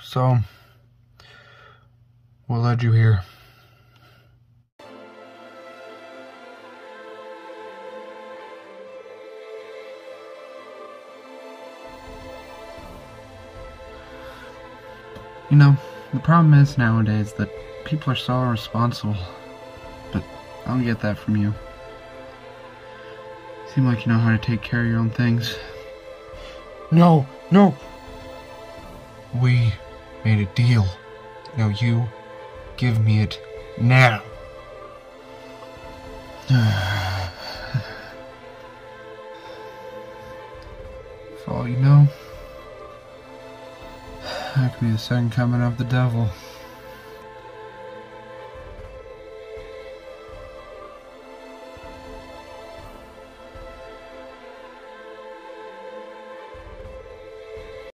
So, what led you here? You know, the problem is nowadays that people are so irresponsible. But I don't get that from you. You seem like you know how to take care of your own things. No! We made a deal. Now you give me it now. For all you know, I could be the second coming of the devil.